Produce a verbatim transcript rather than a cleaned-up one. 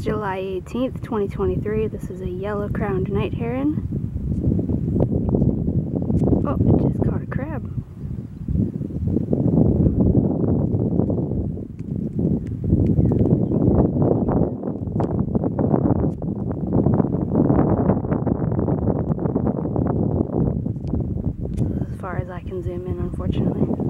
July eighteenth, twenty twenty-three. This is a yellow-crowned night heron. Oh, it just caught a crab. As far as I can zoom in, unfortunately.